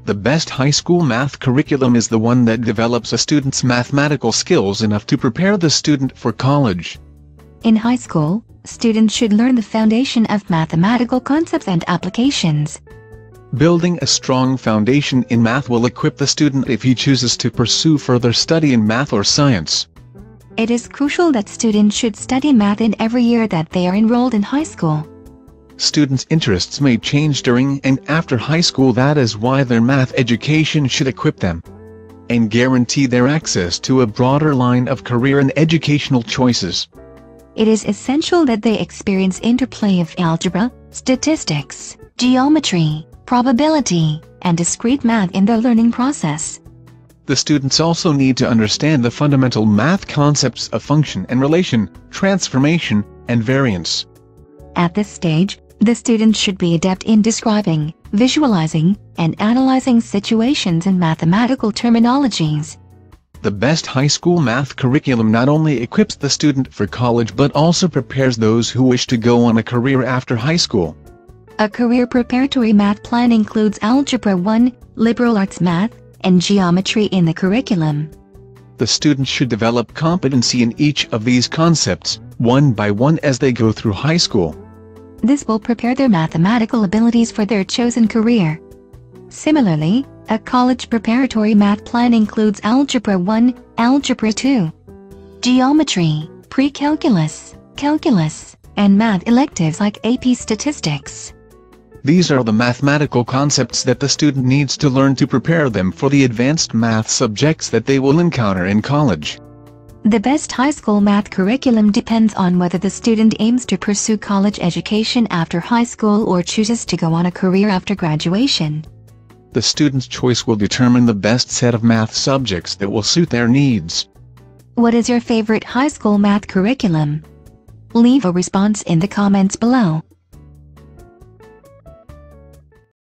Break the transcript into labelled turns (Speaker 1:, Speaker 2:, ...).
Speaker 1: The best high school math curriculum is the one that develops a student's mathematical skills enough to prepare the student for college.
Speaker 2: In high school, students should learn the foundation of mathematical concepts and applications.
Speaker 1: Building a strong foundation in math will equip the student if he chooses to pursue further study in math or science.
Speaker 2: It is crucial that students should study math in every year that they are enrolled in high school.
Speaker 1: Students' interests may change during and after high school. That is why their math education should equip them and guarantee their access to a broader line of career and educational choices.
Speaker 2: It is essential that they experience interplay of algebra, statistics, geometry, probability, and discrete math in their learning process.
Speaker 1: The students also need to understand the fundamental math concepts of function and relation, transformation, and variance.
Speaker 2: At this stage, the students should be adept in describing, visualizing, and analyzing situations in mathematical terminologies.
Speaker 1: The best high school math curriculum not only equips the student for college but also prepares those who wish to go on a career after high school.
Speaker 2: A career preparatory math plan includes Algebra 1, liberal arts math, and geometry in the curriculum.
Speaker 1: The students should develop competency in each of these concepts, one by one as they go through high school.
Speaker 2: This will prepare their mathematical abilities for their chosen career. Similarly, a college preparatory math plan includes Algebra 1, Algebra 2, geometry, pre-calculus, calculus, and math electives like AP Statistics.
Speaker 1: These are the mathematical concepts that the student needs to learn to prepare them for the advanced math subjects that they will encounter in college.
Speaker 2: The best high school math curriculum depends on whether the student aims to pursue college education after high school or chooses to go on a career after graduation.
Speaker 1: The student's choice will determine the best set of math subjects that will suit their needs.
Speaker 2: What is your favorite high school math curriculum? Leave a response in the comments below.